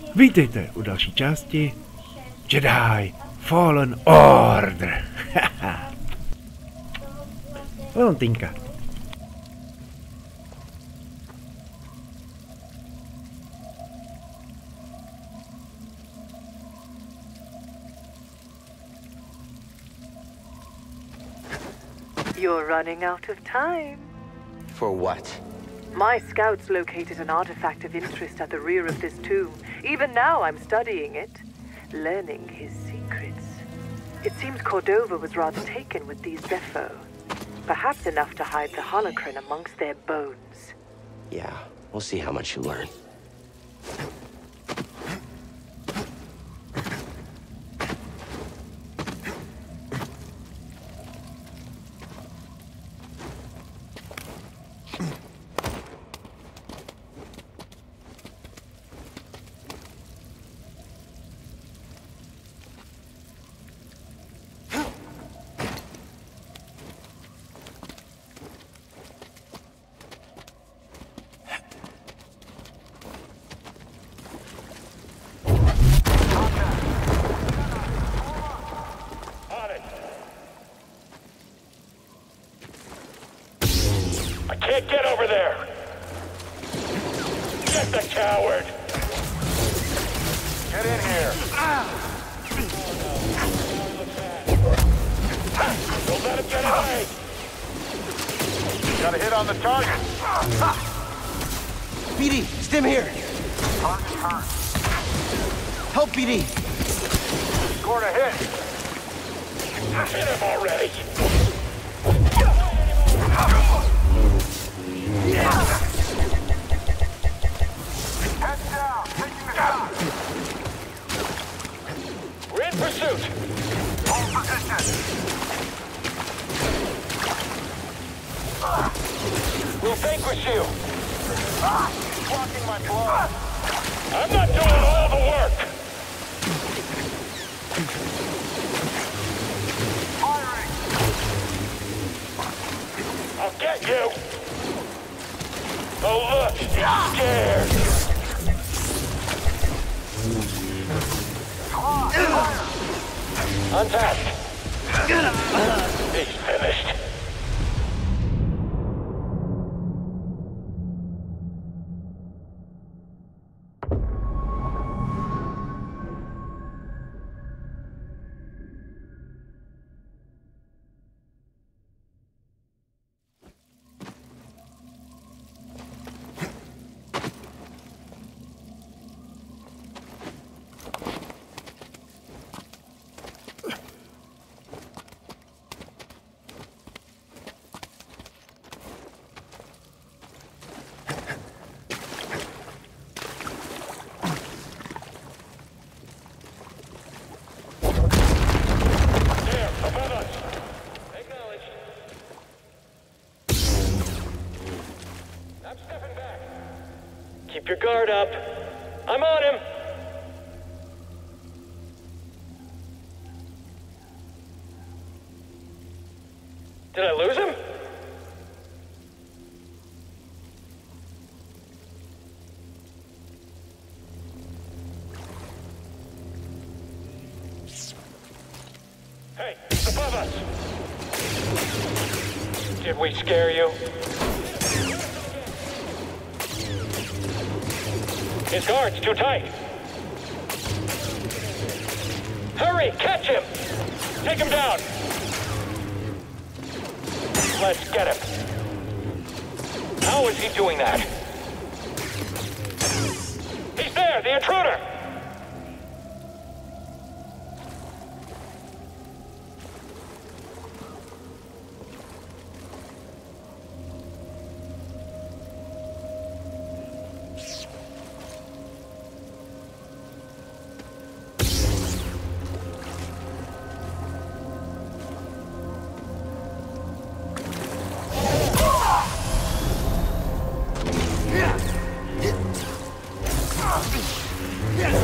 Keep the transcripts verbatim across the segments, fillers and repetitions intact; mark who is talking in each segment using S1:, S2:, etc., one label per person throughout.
S1: Vítejte u další části Jedi Fallen Order. Leontýnka.
S2: You're running out of time.
S3: For what?
S2: My scouts located an artifact of interest at the rear of this tomb. Even now I'm studying it, learning his secrets. It seems Cordova was rather taken with these Zeffo. Perhaps enough to hide the holocron amongst their bones.
S3: Yeah, we'll see how much you learn.
S4: Can't get over there! Get the coward! Get in here! Don't let him get away! Got a hit on the target!
S3: B D, stim here!
S4: Target hurt.
S3: Help, B D!
S4: Scored a hit! Hit him already! Head down! Taking the shot! We're in pursuit! Hold position! We'll vanquish you! He's blocking my blow! I'm not doing all the work! Firing! I'll get you! Oh look, he's scared! Untapped! He's finished. Keep your guard up. I'm on him. Did I lose him? Hey, he's above us. Did we scare you? His guard's too tight. Hurry, catch him! Take him down! Let's get him. How is he doing that? He's there, the intruder! Yeah.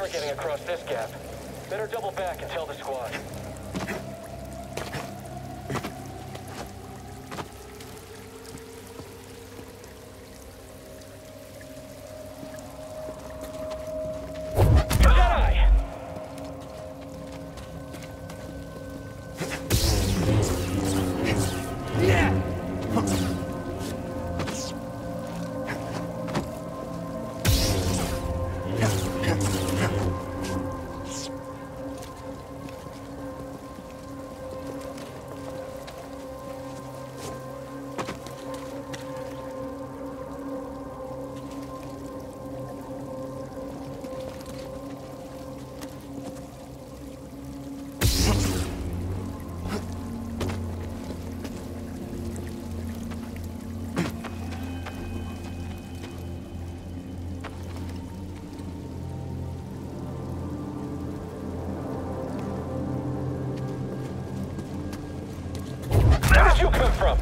S4: never getting across this gap. Better double back and tell the squad. Where did you come from?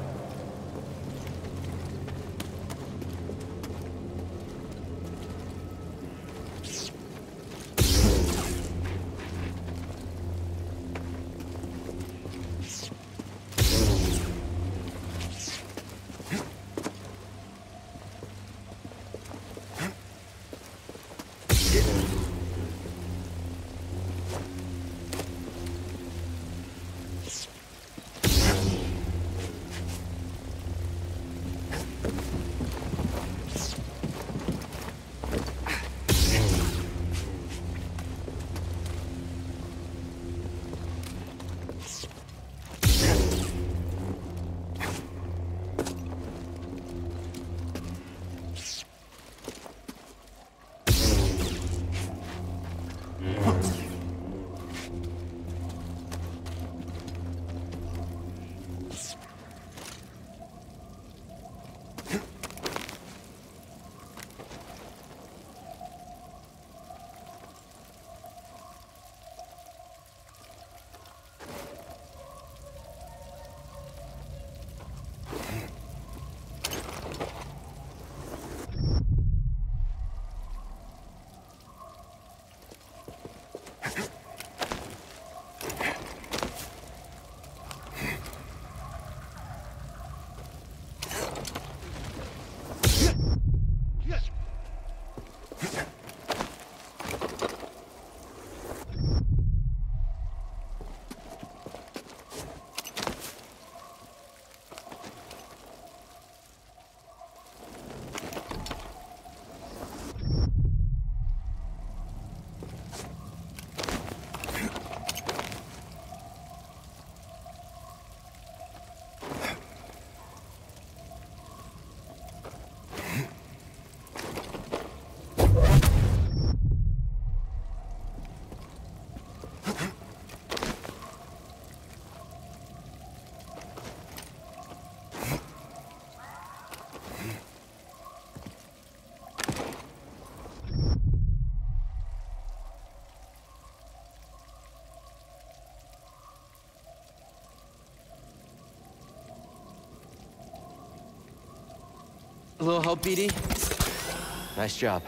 S3: A little help, B D? Nice job.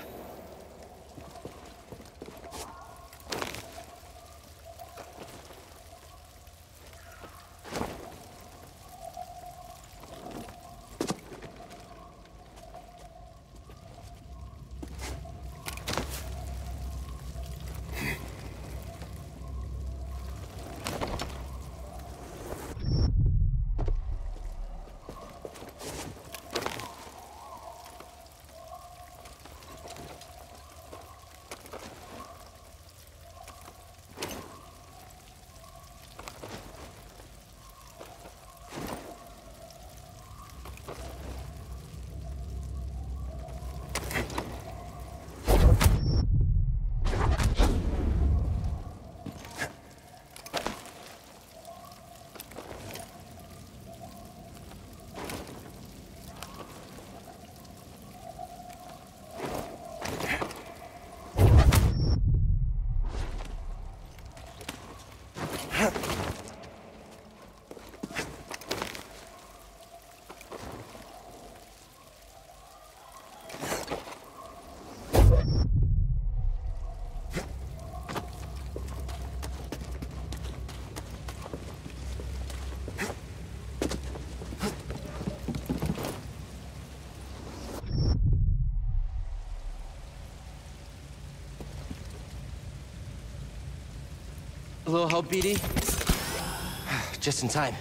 S3: little help, B D? Just in time.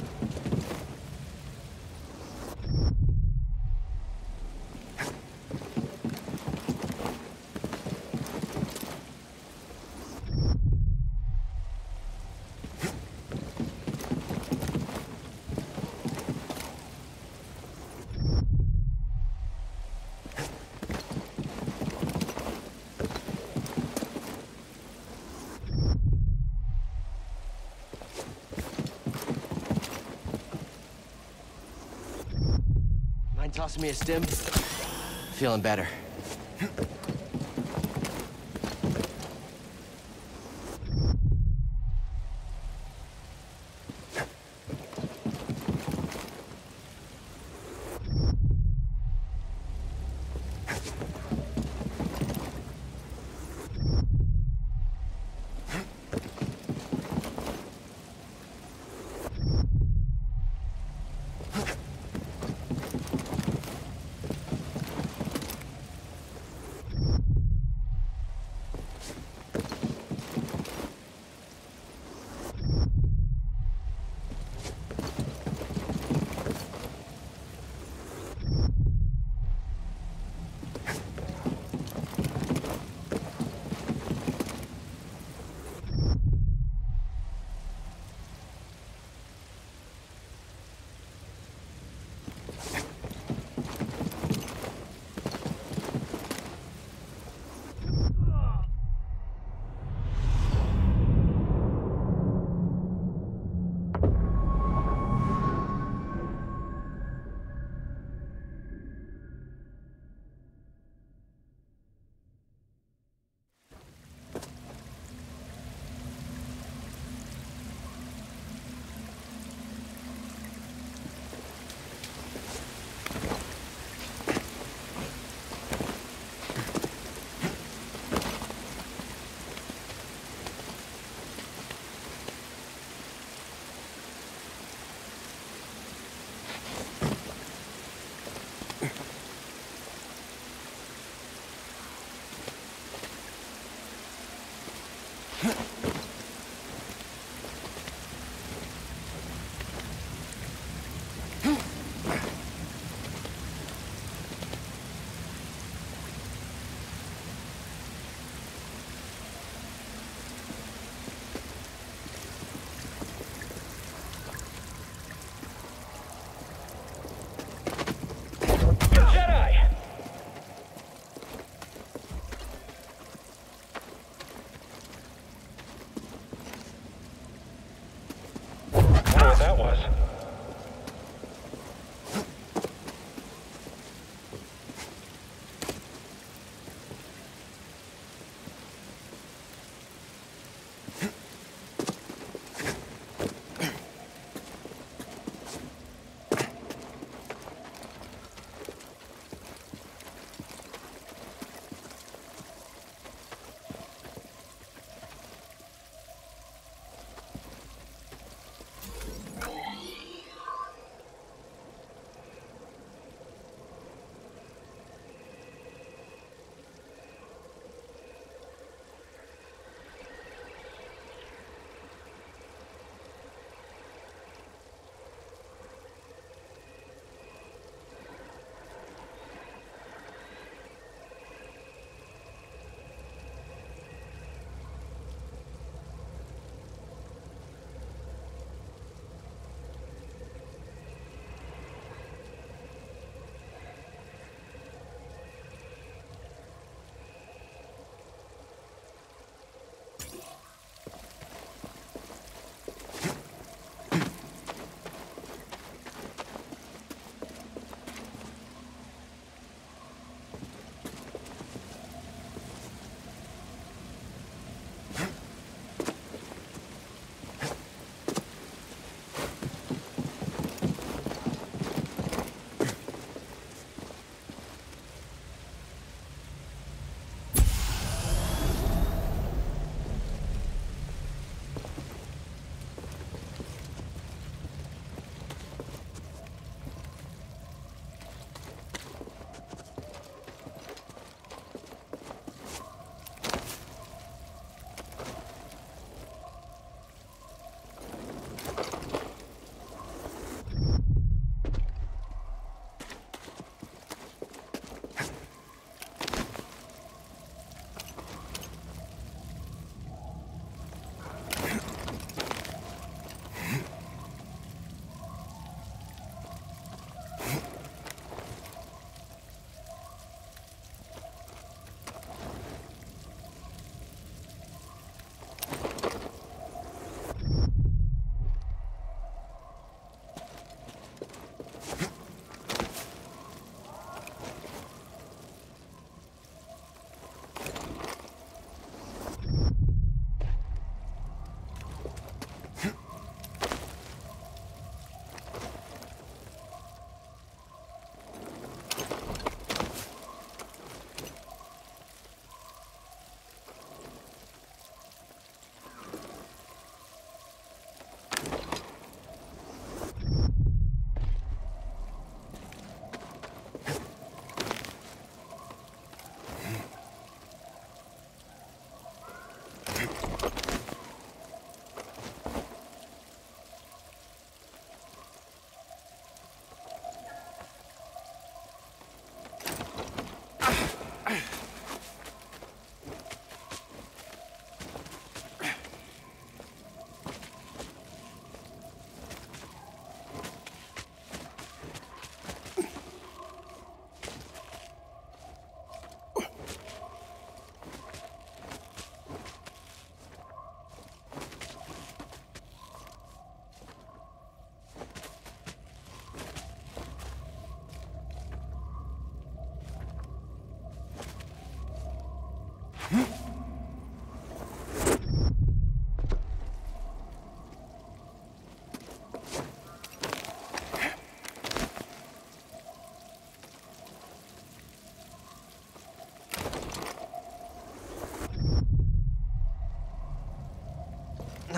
S3: Mind tossing me a stim? Feeling better.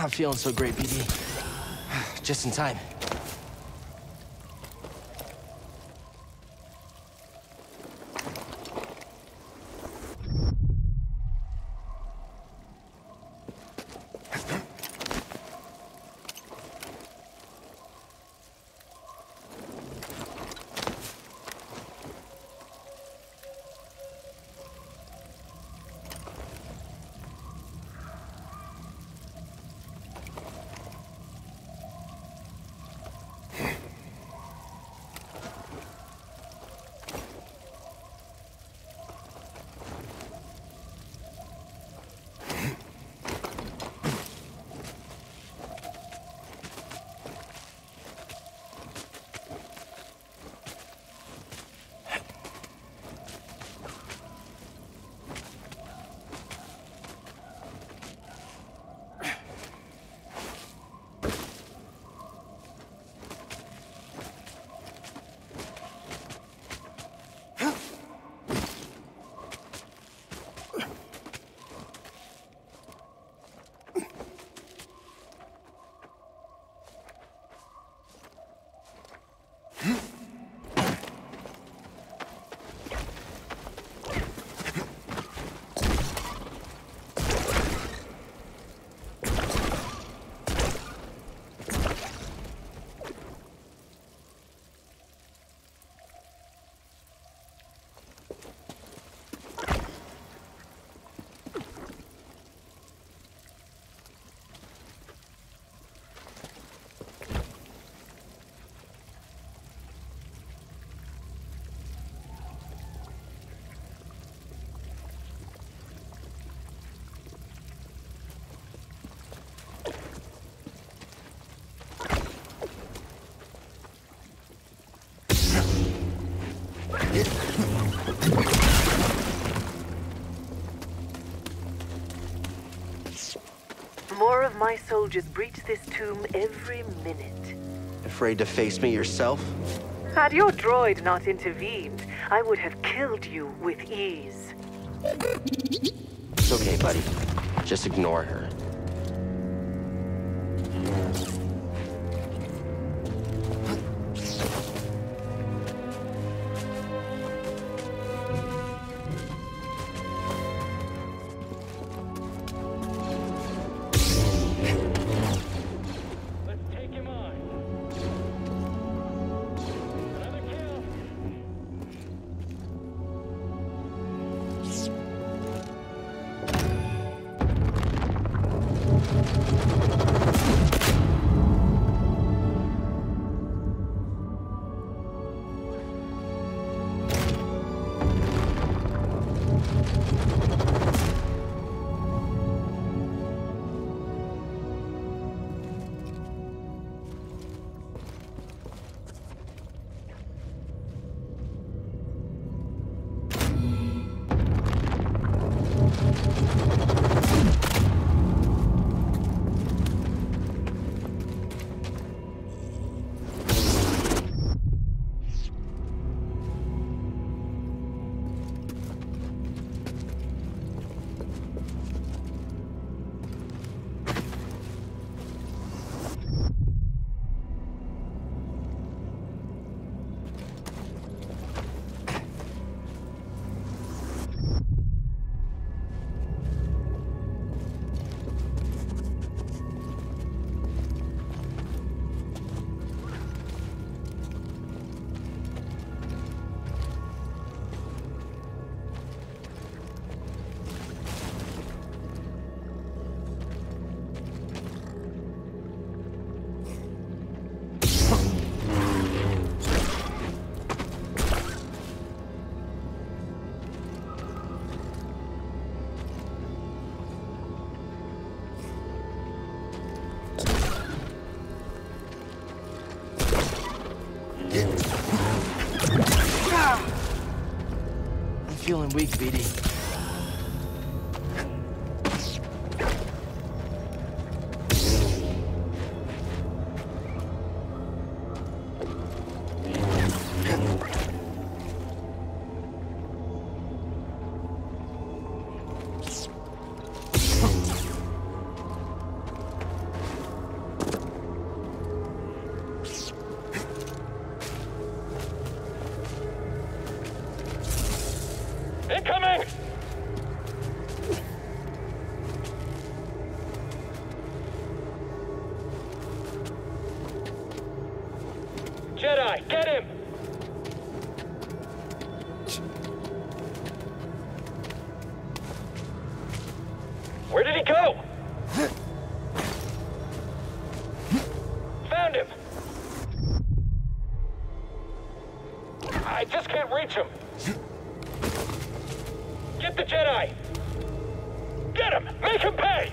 S3: Not feeling so great, B D. Just in time.
S2: More of my soldiers breach this tomb every minute.
S3: Afraid to face me yourself?
S2: Had your droid not intervened, I would have killed you with ease.
S3: It's okay, buddy. Just ignore her. I'm feeling weak, B D.
S4: Incoming! Jedi, get him! Where did he go? Found him! I just can't reach him! Get the Jedi! Get him! Make him pay!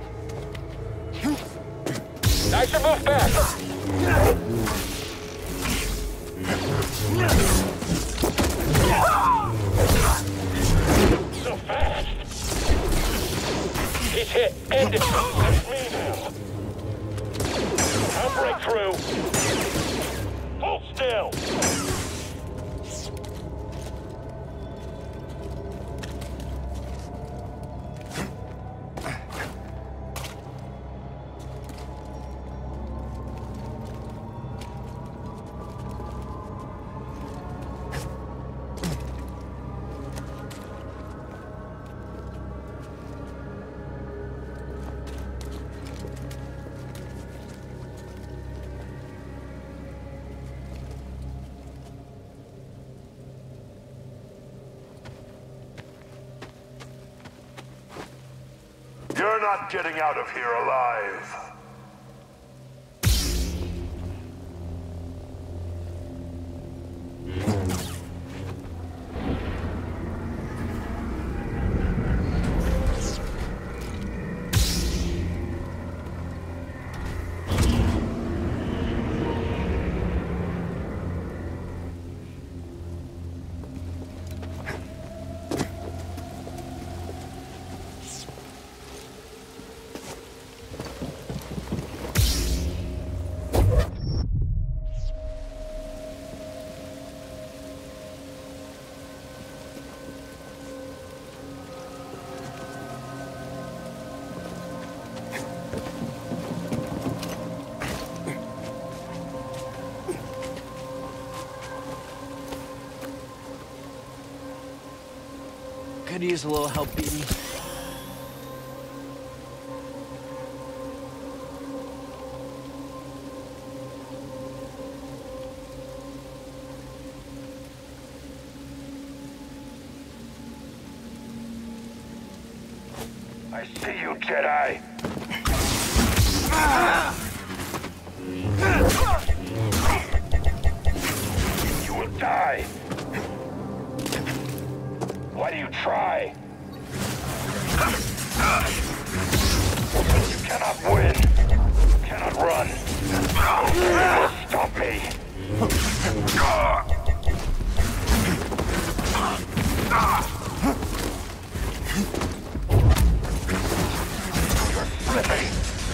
S4: Nicer move back! So fast! He's hit! End it! That's me now! I'll break through! Hold still!
S5: You're not getting out of here alive.
S3: Could use a little help beating me.
S5: I see you, Jedi. You will die. Why do you try? You cannot win. You cannot run. You will stop me. You're slipping.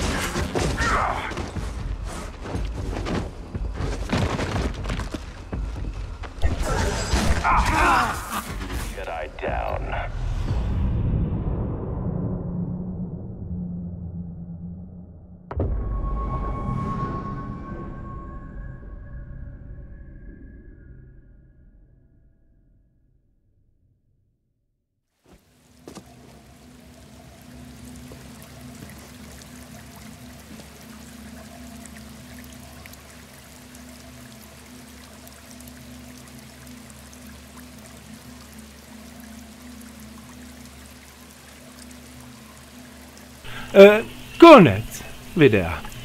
S5: Jedi down.
S1: E, konec videa.